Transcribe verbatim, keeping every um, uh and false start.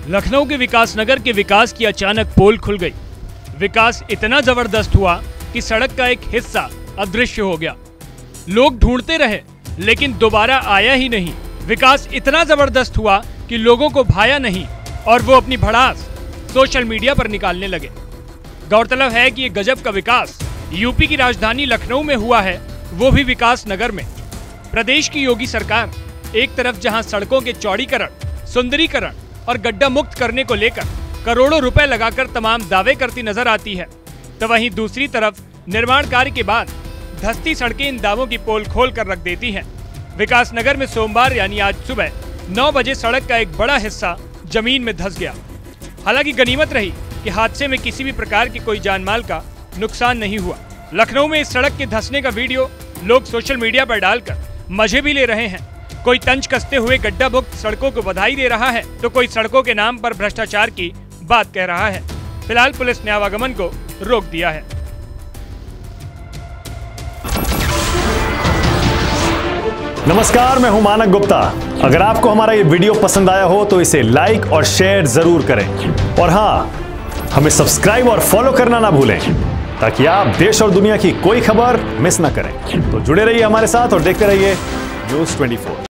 लखनऊ के विकास नगर के विकास की अचानक पोल खुल गई। विकास इतना जबरदस्त हुआ कि सड़क का एक हिस्सा अदृश्य हो गया। लोग ढूंढते रहे लेकिन दोबारा आया ही नहीं। विकास इतना जबरदस्त हुआ कि लोगों को भाया नहीं और वो अपनी भड़ास सोशल मीडिया पर निकालने लगे। गौरतलब है कि ये गजब का विकास यूपी की राजधानी लखनऊ में हुआ है, वो भी विकास नगर में। प्रदेश की योगी सरकार एक तरफ जहां सड़कों के चौड़ीकरण, सुंदरीकरण और गड्ढा मुक्त करने को लेकर करोड़ों रुपए लगाकर तमाम दावे करती नजर आती है, तो वहीं दूसरी तरफ निर्माण कार्य के बाद धंसती सड़कें इन दावों की पोल खोल कर रख देती हैं। विकास नगर में सोमवार यानी आज सुबह नौ बजे सड़क का एक बड़ा हिस्सा जमीन में धंस गया। हालांकि गनीमत रही कि हादसे में किसी भी प्रकार की कोई जानमाल का नुकसान नहीं हुआ। लखनऊ में इस सड़क के धंसने का वीडियो लोग सोशल मीडिया पर डालकर मजे भी ले रहे हैं। कोई तंज कसते हुए गड्ढा मुक्त सड़कों को बधाई दे रहा है, तो कोई सड़कों के नाम पर भ्रष्टाचार की बात कह रहा है। फिलहाल पुलिस ने आवागमन को रोक दिया है। नमस्कार, मैं हूं मानक गुप्ता। अगर आपको हमारा ये वीडियो पसंद आया हो तो इसे लाइक और शेयर जरूर करें, और हाँ, हमें सब्सक्राइब और फॉलो करना ना भूलें ताकि आप देश और दुनिया की कोई खबर मिस ना करें। तो जुड़े रहिए हमारे साथ और देखते रहिए न्यूज़ चौबीस।